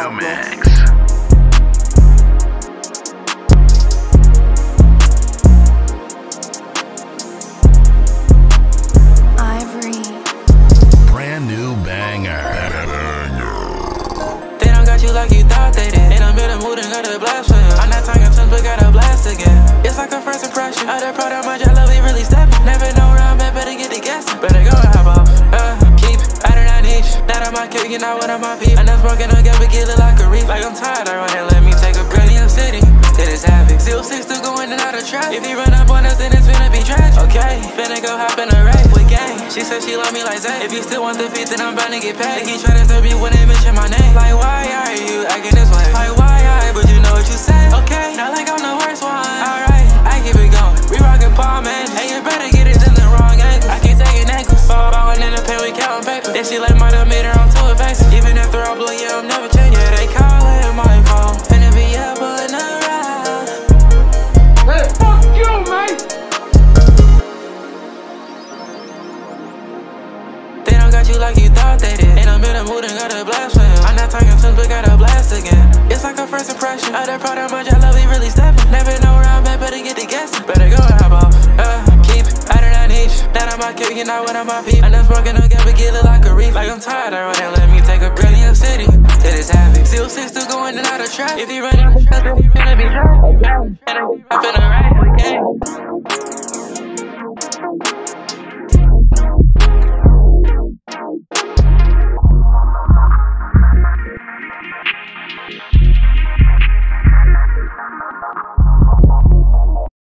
mix. Ivory. Brand new banger. They don't got you like you thought they did. In the middle mood and got a blast for him. I'm not talking since we got a blast again. It's like a first impression. Other part of my jello, we really stepping. Never know where I'm at, better get the guessing. Better go and hop off. Keep out of that niche. Not on my cake, you're not one of my peeps. And that's broken again, but get it like a reef. Like I'm tired, I run and let me take a breath in your city. It is havoc. Still 6 still going in and out of traffic. If you run up on us, then it's finna be tragic. Okay, finna go hop in a race with gang. She said she love me like Zay. If you still want the feet, then I'm bound to get paid. They keep trying to serve me when they mention my name. Like why are you acting this way? Like why but you know what you say. Okay, not like I'm the worst one. Alright, I keep it going. We rockin' palm man. Hey, you better get it in the wrong angle. I keep taking ankles. Ballin' in the pen, we countin' paper. Then she like might have made her on two evasive. Even after I blow, yeah, I'm never changing. Yeah, they call it my phone. Finna be up on the ride. Hey, fuck you, man! They don't got you like you thought they did. In the middle mood and got a blast for him. I'm not talking since we got a blast again. It's like a first impression. Other part of my jello, we really stepping. Never know where I'm at, better get the guessing. Better go and hop off. Keep out of that niche. Not on my cake, you're not one of my peeps. And that's broken again, but get it like a reef. Like I'm tired, I run and let me take a breath in your city. It is havoc. Still 6 still going in and out of traffic. If you run out of traffic, you finna be hurt. And I'm up in a ride with gang.